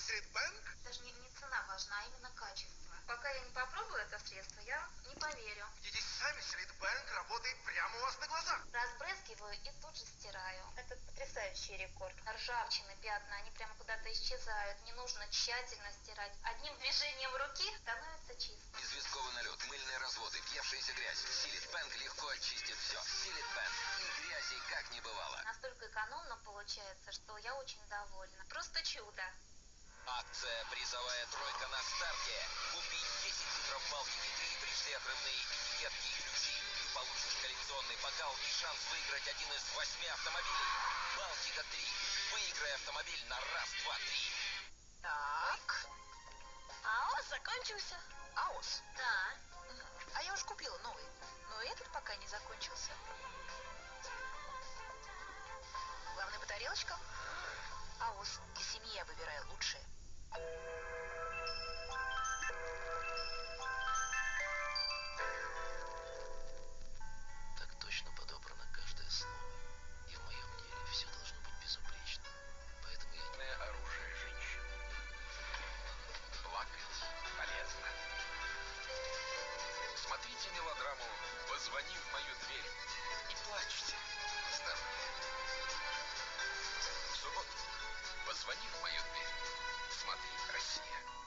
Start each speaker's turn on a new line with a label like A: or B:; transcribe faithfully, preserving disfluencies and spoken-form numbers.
A: Силитбанк?
B: Даже не, не цена важна, а именно качество. Пока я не попробую это средство, я не поверю.
A: Идите сами, Силитбанк работает прямо у вас на глазах.
B: Разбрызгиваю и тут же стираю. Это потрясающий рекорд. Ржавчины, пятна, они прямо куда-то исчезают. Не нужно тщательно стирать. Одним движением руки становится чисто.
C: Известковый налет, мыльные разводы, въевшаяся грязь. Силитбанк легко очистит все. Силитбанк. И грязи как не бывало.
B: Настолько экономно получается, что я очень довольна. Просто чудо.
C: Акция «Призовая тройка» на старте. Купи десять литров Балтики три, пришли отрывные этикетки и ключи. Ты получишь коллекционный бокал и шанс выиграть один из восьми автомобилей. Балтика три. Выиграй автомобиль на раз, два, три.
D: Так,
B: АОС закончился.
D: АОС.
B: Да.
D: А я уже купила новый, но этот пока не закончился. Главное по тарелочкам. АОС. Из семьи я выбираю лучшее.
E: Так точно подобрано каждое слово. И в моем деле все должно быть безупречно. Поэтому я не...
F: Оружие женщин. Плакать полезно. Смотрите мелодраму «Позвони в мою дверь» и плачьте. Здорово. В субботу «Позвони в мою дверь». Смотри, Россия.